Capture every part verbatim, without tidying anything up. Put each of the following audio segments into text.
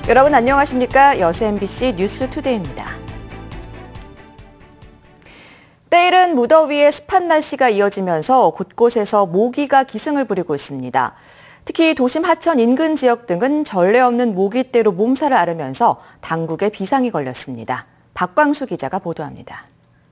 여러분 안녕하십니까? 여수 엠비씨 뉴스투데이입니다. 때이른 무더위에 습한 날씨가 이어지면서 곳곳에서 모기가 기승을 부리고 있습니다. 특히 도심 하천 인근 지역 등은 전례 없는 모기떼로 몸살을 앓으면서 당국에 비상이 걸렸습니다. 박광수 기자가 보도합니다.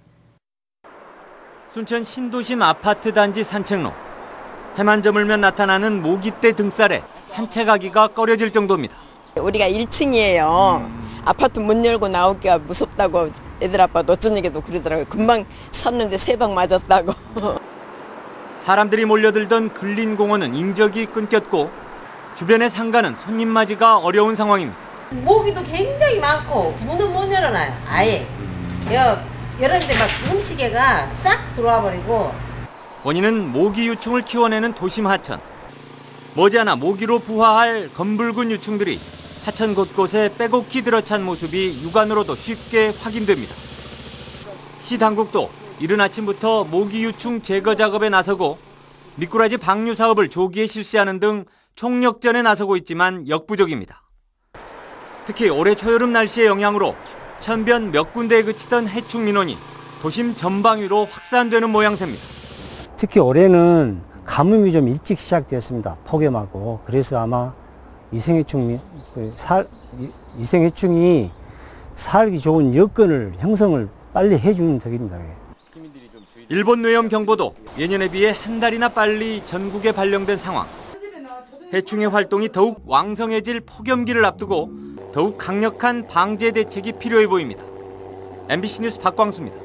순천 신도심 아파트 단지 산책로. 해만 저물면 나타나는 모기떼 등살에 산책하기가 꺼려질 정도입니다. 우리가 일 층이에요. 음. 아파트 문 열고 나오기가 무섭다고 애들 아빠도 어쩌니게도 그러더라고요. 금방 섰는데 세 방 맞았다고. 사람들이 몰려들던 근린공원은 인적이 끊겼고 주변의 상가는 손님 맞이가 어려운 상황입니다. 모기도 굉장히 많고 문은 못 열어놔요. 아예. 여, 열었는데 막 뭉치개가 싹 들어와 버리고. 원인은 모기 유충을 키워내는 도심 하천. 머지않아 모기로 부화할 검붉은 유충들이 하천 곳곳에 빼곡히 들어찬 모습이 육안으로도 쉽게 확인됩니다. 시 당국도 이른 아침부터 모기 유충 제거 작업에 나서고 미꾸라지 방류 사업을 조기에 실시하는 등 총력전에 나서고 있지만 역부족입니다. 특히 올해 초여름 날씨의 영향으로 천변 몇 군데에 그치던 해충 민원이 도심 전방위로 확산되는 모양새입니다. 특히 올해는 가뭄이 좀 일찍 시작되었습니다. 폭염하고. 그래서 아마 이생해충, 살, 이생해충이 살기 좋은 여건을 형성을 빨리 해주는 덕입니다. 일본 뇌염 경보도 예년에 비해 한 달이나 빨리 전국에 발령된 상황. 해충의 활동이 더욱 왕성해질 폭염기를 앞두고 더욱 강력한 방제 대책이 필요해 보입니다. 엠비씨 뉴스 박광수입니다.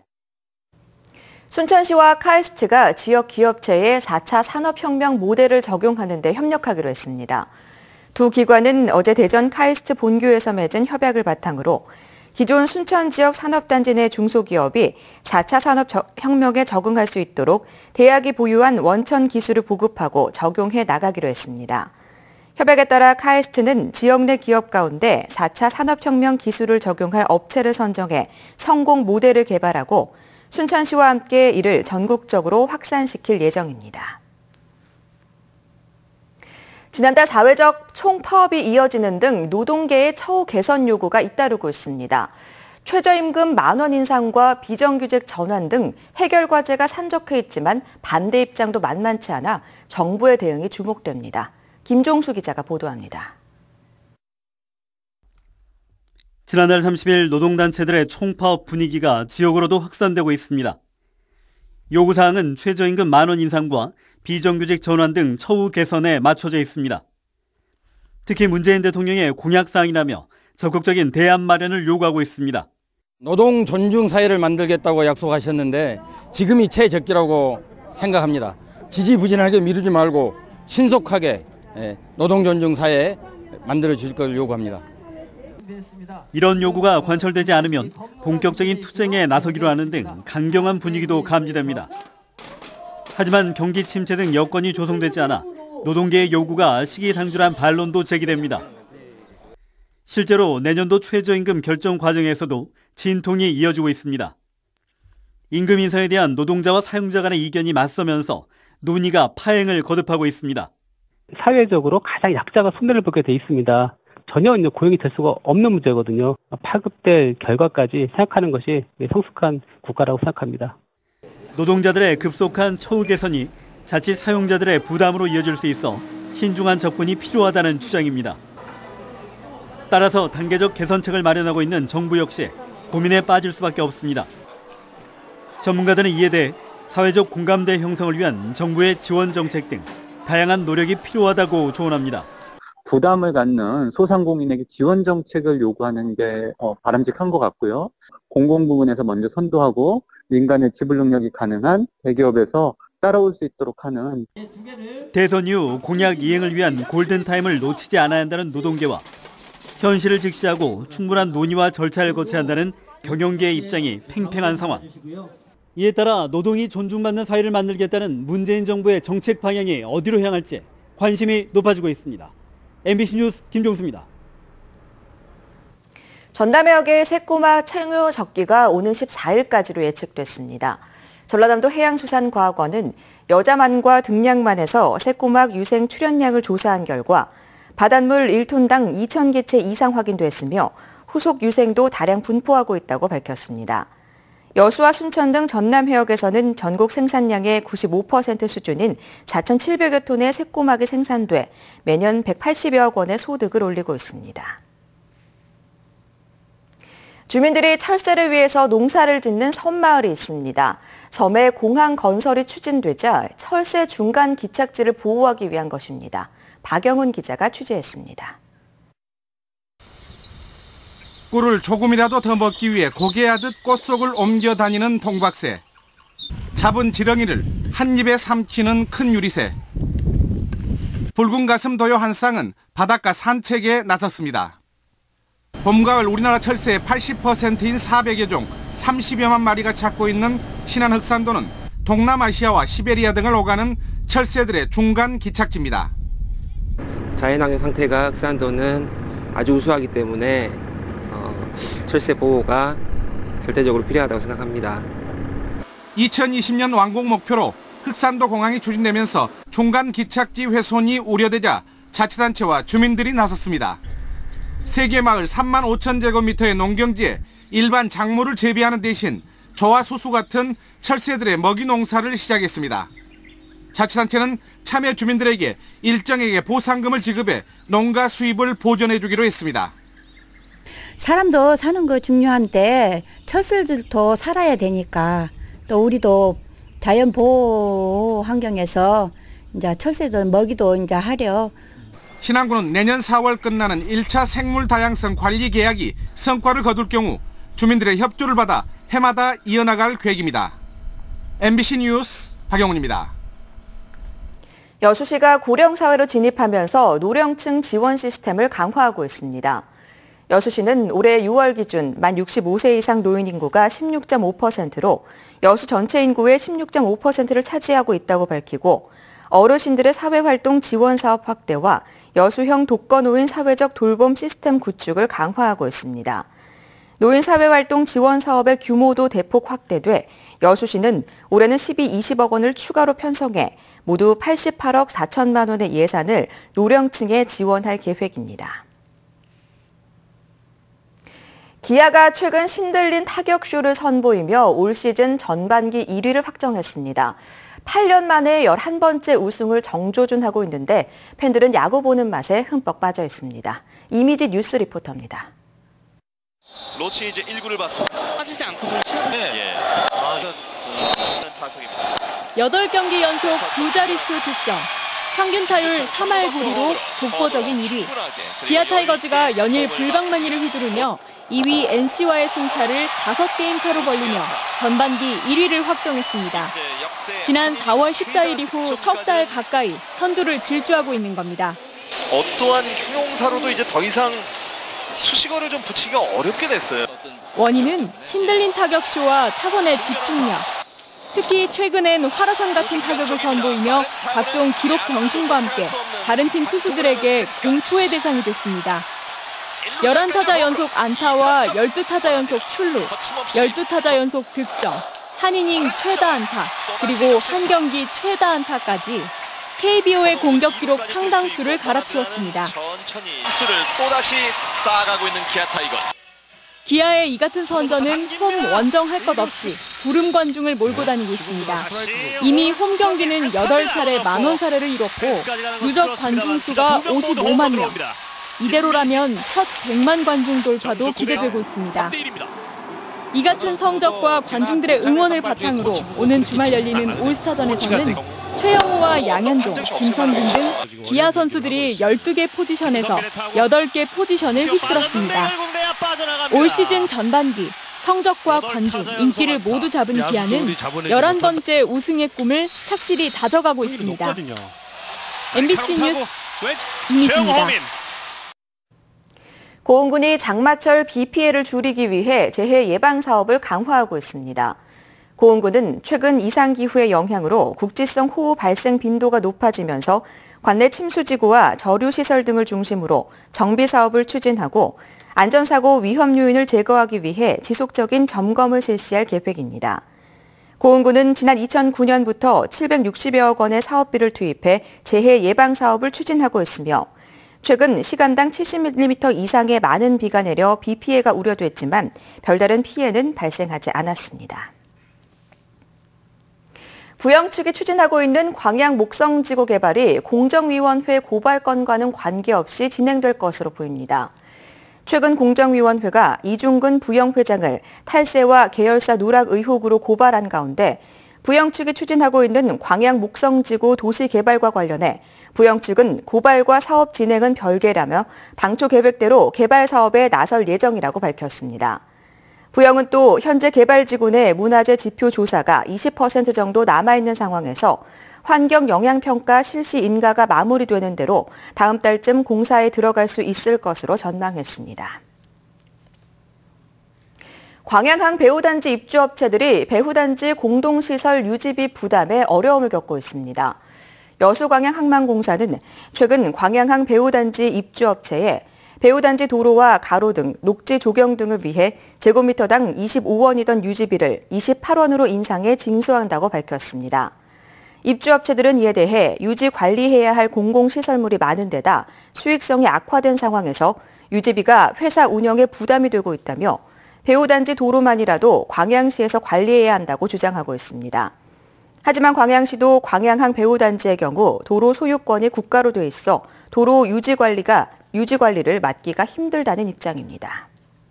순천시와 카이스트가 지역 기업체에 사 차 산업혁명 모델을 적용하는 데 협력하기로 했습니다. 두 기관은 어제 대전 카이스트 본교에서 맺은 협약을 바탕으로 기존 순천 지역 산업단지 내 중소기업이 사 차 산업혁명에 적응할 수 있도록 대학이 보유한 원천 기술을 보급하고 적용해 나가기로 했습니다. 협약에 따라 카이스트는 지역 내 기업 가운데 사 차 산업혁명 기술을 적용할 업체를 선정해 성공 모델을 개발하고 순천시와 함께 이를 전국적으로 확산시킬 예정입니다. 지난달 사회적 총파업이 이어지는 등 노동계의 처우 개선 요구가 잇따르고 있습니다. 최저임금 만원 인상과 비정규직 전환 등 해결 과제가 산적해 있지만 반대 입장도 만만치 않아 정부의 대응이 주목됩니다. 김종수 기자가 보도합니다. 지난달 삼십일 노동단체들의 총파업 분위기가 지역으로도 확산되고 있습니다. 요구사항은 최저임금 만원 인상과 비정규직 전환 등 처우 개선에 맞춰져 있습니다. 특히 문재인 대통령의 공약사항이라며 적극적인 대안 마련을 요구하고 있습니다. 노동 존중 사회를 만들겠다고 약속하셨는데 지금이 최적기라고 생각합니다. 지지부진하게 미루지 말고 신속하게 노동 존중 사회 만들어 주실 걸 요구합니다. 이런 요구가 관철되지 않으면 본격적인 투쟁에 나서기로 하는 등 강경한 분위기도 감지됩니다. 하지만 경기 침체 등 여건이 조성되지 않아 노동계의 요구가 시기상조한 반론도 제기됩니다. 실제로 내년도 최저임금 결정 과정에서도 진통이 이어지고 있습니다. 임금 인상에 대한 노동자와 사용자 간의 이견이 맞서면서 논의가 파행을 거듭하고 있습니다. 사회적으로 가장 약자가 손해를 보게 돼 있습니다. 전혀 고용이 될 수가 없는 문제거든요. 파급될 결과까지 생각하는 것이 성숙한 국가라고 생각합니다. 노동자들의 급속한 처우 개선이 자칫 사용자들의 부담으로 이어질 수 있어 신중한 접근이 필요하다는 주장입니다. 따라서 단계적 개선책을 마련하고 있는 정부 역시 고민에 빠질 수밖에 없습니다. 전문가들은 이에 대해 사회적 공감대 형성을 위한 정부의 지원 정책 등 다양한 노력이 필요하다고 조언합니다. 부담을 갖는 소상공인에게 지원 정책을 요구하는 게 바람직한 것 같고요. 공공 부문에서 먼저 선도하고 민간의 지불 능력이 가능한 대기업에서 따라올 수 있도록 하는. 대선 이후 공약 이행을 위한 골든타임을 놓치지 않아야 한다는 노동계와 현실을 직시하고 충분한 논의와 절차를 거쳐야 한다는 경영계의 입장이 팽팽한 상황. 이에 따라 노동이 존중받는 사회를 만들겠다는 문재인 정부의 정책 방향이 어디로 향할지 관심이 높아지고 있습니다. 엠비씨 뉴스 김종수입니다. 전남해역의 새꼬마 청요 적기가 오는 십사일까지로 예측됐습니다. 전라남도 해양수산과학원은 여자만과 등량만에서 새꼬막 유생 출현량을 조사한 결과 바닷물 일 톤당 이천 개체 이상 확인됐으며 후속 유생도 다량 분포하고 있다고 밝혔습니다. 여수와 순천 등 전남 해역에서는 전국 생산량의 구십오 퍼센트 수준인 사천칠백여 톤의 새꼬막이 생산돼 매년 백팔십여억 원의 소득을 올리고 있습니다. 주민들이 철새를 위해서 농사를 짓는 섬마을이 있습니다. 섬에 공항 건설이 추진되자 철새 중간 기착지를 보호하기 위한 것입니다. 박영훈 기자가 취재했습니다. 꿀을 조금이라도 더 먹기 위해 고개하듯 꽃속을 옮겨 다니는 동박새. 잡은 지렁이를 한 입에 삼키는 큰 유리새. 붉은 가슴 도요 한 쌍은 바닷가 산책에 나섰습니다. 봄, 가을 우리나라 철새의 팔십 퍼센트인 사백여 종 삼십여만 마리가 찾고 있는 신안 흑산도는 동남아시아와 시베리아 등을 오가는 철새들의 중간 기착지입니다. 자연환경 상태가 흑산도는 아주 우수하기 때문에 어, 철새 보호가 절대적으로 필요하다고 생각합니다. 이천이십 년 완공 목표로 흑산도 공항이 추진되면서 중간 기착지 훼손이 우려되자 자치단체와 주민들이 나섰습니다. 세계 마을 삼만 오천 제곱미터의 농경지에 일반 작물을 재배하는 대신 조와 수수 같은 철새들의 먹이 농사를 시작했습니다. 자치단체는 참여 주민들에게 일정액의 보상금을 지급해 농가 수입을 보전해주기로 했습니다. 사람도 사는 거 중요한데 철새들도 살아야 되니까 또 우리도 자연 보호 환경에서 이제 철새들 먹이도 이제 하려. 신안군은 내년 사월 끝나는 일 차 생물 다양성 관리 계약이 성과를 거둘 경우 주민들의 협조를 받아 해마다 이어나갈 계획입니다. 엠비씨 뉴스 박영훈입니다. 여수시가 고령사회로 진입하면서 노령층 지원 시스템을 강화하고 있습니다. 여수시는 올해 유월 기준 만 육십오 세 이상 노인 인구가 십육 점 오 퍼센트로 여수 전체 인구의 십육 점 오 퍼센트를 차지하고 있다고 밝히고 어르신들의 사회활동 지원 사업 확대와 여수형 독거노인 사회적 돌봄 시스템 구축을 강화하고 있습니다. 노인 사회활동 지원 사업의 규모도 대폭 확대돼 여수시는 올해는 십이, 이십억 원을 추가로 편성해 모두 팔십팔억 사천만 원의 예산을 노령층에 지원할 계획입니다. 기아가 최근 신들린 타격쇼를 선보이며 올 시즌 전반기 일 위를 확정했습니다. 팔 년 만에 열한 번째 우승을 정조준하고 있는데 팬들은 야구 보는 맛에 흠뻑 빠져 있습니다. 이미지 뉴스 리포터입니다. 로치 이제 일 구를 봤습니다. 빠지지 않고서 네. 예. 아, 이거 타석입니다. 여덟 경기 연속 두 자릿수 득점. 평균 타율 삼 할 구 리로 독보적인 일 위. 기아 타이거즈가 연일 불방망이를 휘두르며 이 위 엔씨와의 승차를 다섯 게임 차로 벌리며 전반기 일 위를 확정했습니다. 지난 사월 십사일 이후 석 달 가까이 선두를 질주하고 있는 겁니다. 어떠한 형용사로도 이제 더 이상 수식어를 좀 붙이기가 어렵게 됐어요. 원인은 신들린 타격쇼와 타선의 집중력. 특히 최근엔 화라산 같은 타격을 선보이며 각종 기록 경신과 함께 다른 팀 투수들에게 공포의 대상이 됐습니다. 열한 타자 연속 안타와 열두 타자 연속 출루, 열두 타자 연속 득점, 한 이닝 최다 안타, 그리고 한 경기 최다 안타까지 케이비오의 공격 기록 상당수를 갈아치웠습니다. 수를 또다시 쌓아가고 있는 기아 타이거즈. 기아의 이 같은 선전은 홈 원정할 것 없이 구름 관중을 몰고 다니고 있습니다. 이미 홈 경기는 여덟 차례 만원 사례를 이뤘고 누적 관중 수가 오십오만 명. 이대로라면 첫 백만 관중 돌파도 기대되고 있습니다. 이 같은 성적과 관중들의 응원을 바탕으로 오는 주말 열리는 올스타전에서는 최영우와 양현종, 김선균 등 기아 선수들이 열두 개 포지션에서 여덟 개 포지션을 휩쓸었습니다. 올 시즌 전반기 성적과 관중, 인기를 모두 잡은 기아는 열한 번째 우승의 꿈을 착실히 다져가고 있습니다. 엠비씨 뉴스 이미지입니다. 고흥군이 장마철 비 피해를 줄이기 위해 재해 예방 사업을 강화하고 있습니다. 고흥군은 최근 이상기후의 영향으로 국지성 호우 발생 빈도가 높아지면서 관내 침수지구와 저류시설 등을 중심으로 정비 사업을 추진하고 안전사고 위험 요인을 제거하기 위해 지속적인 점검을 실시할 계획입니다. 고흥군은 지난 이천구 년부터 칠백육십여억 원의 사업비를 투입해 재해 예방 사업을 추진하고 있으며 최근 시간당 칠십 밀리미터 이상의 많은 비가 내려 비 피해가 우려됐지만 별다른 피해는 발생하지 않았습니다. 부영 측이 추진하고 있는 광양 목성지구 개발이 공정위원회 고발 건과는 관계없이 진행될 것으로 보입니다. 최근 공정위원회가 이중근 부영 회장을 탈세와 계열사 누락 의혹으로 고발한 가운데 부영 측이 추진하고 있는 광양 목성지구 도시개발과 관련해 부영 측은 고발과 사업 진행은 별개라며 당초 계획대로 개발 사업에 나설 예정이라고 밝혔습니다. 부영은 또 현재 개발지구 내 문화재 지표 조사가 이십 퍼센트 정도 남아있는 상황에서 환경영향평가 실시 인가가 마무리되는 대로 다음 달쯤 공사에 들어갈 수 있을 것으로 전망했습니다. 광양항 배후단지 입주업체들이 배후단지 공동시설 유지비 부담에 어려움을 겪고 있습니다. 여수광양항만공사는 최근 광양항 배후단지 입주업체에 배후단지 도로와 가로등, 녹지 조경 등을 위해 제곱미터당 이십오 원이던 유지비를 이십팔 원으로 인상해 징수한다고 밝혔습니다. 입주업체들은 이에 대해 유지 관리해야 할 공공시설물이 많은 데다 수익성이 악화된 상황에서 유지비가 회사 운영에 부담이 되고 있다며 배후단지 도로만이라도 광양시에서 관리해야 한다고 주장하고 있습니다. 하지만 광양시도 광양항 배후단지의 경우 도로 소유권이 국가로 돼 있어 도로 유지 관리가 유지 관리를 맡기가 힘들다는 입장입니다.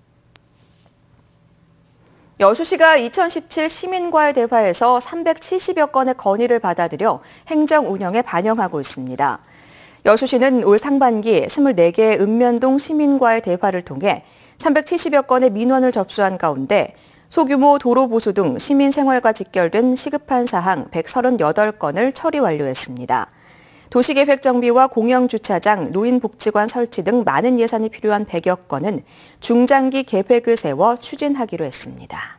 여수시가 이천십칠 시민과의 대화에서 삼백칠십여 건의 건의를 받아들여 행정 운영에 반영하고 있습니다. 여수시는 올 상반기 이십사 개의 읍면동 시민과의 대화를 통해 삼백칠십여 건의 민원을 접수한 가운데 소규모 도로 보수 등 시민 생활과 직결된 시급한 사항 백삼십팔 건을 처리 완료했습니다. 도시계획 정비와 공영주차장, 노인복지관 설치 등 많은 예산이 필요한 백여 건은 중장기 계획을 세워 추진하기로 했습니다.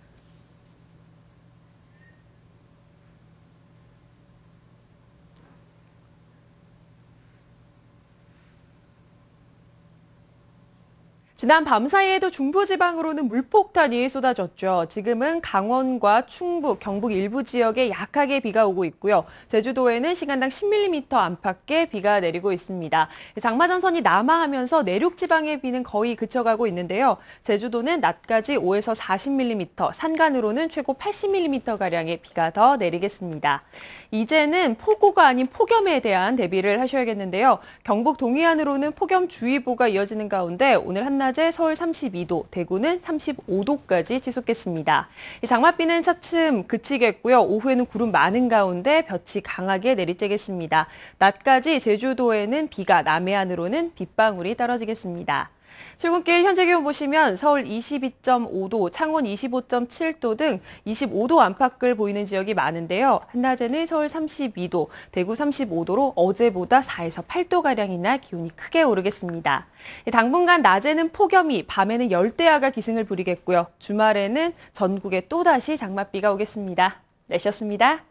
지난 밤 사이에도 중부지방으로는 물폭탄이 쏟아졌죠. 지금은 강원과 충북, 경북 일부 지역에 약하게 비가 오고 있고요. 제주도에는 시간당 십 밀리미터 안팎의 비가 내리고 있습니다. 장마전선이 남하하면서 내륙 지방의 비는 거의 그쳐가고 있는데요. 제주도는 낮까지 오에서 사십 밀리미터, 산간으로는 최고 팔십 밀리미터가량의 비가 더 내리겠습니다. 이제는 폭우가 아닌 폭염에 대한 대비를 하셔야겠는데요. 경북 동해안으로는 폭염주의보가 이어지는 가운데 오늘 한낮 낮에 서울 삼십이 도, 대구는 삼십오 도까지 치솟겠습니다. 장맛비는 차츰 그치겠고요. 오후에는 구름 많은 가운데 볕이 강하게 내리쬐겠습니다. 낮까지 제주도에는 비가, 남해안으로는 빗방울이 떨어지겠습니다. 출근길 현재 기온 보시면 서울 이십이 점 오 도, 창원 이십오 점 칠 도 등 이십오 도 안팎을 보이는 지역이 많은데요. 한낮에는 서울 삼십이 도, 대구 삼십오 도로 어제보다 사에서 팔 도가량이나 기온이 크게 오르겠습니다. 당분간 낮에는 폭염이, 밤에는 열대야가 기승을 부리겠고요. 주말에는 전국에 또다시 장맛비가 오겠습니다. 날씨였습니다.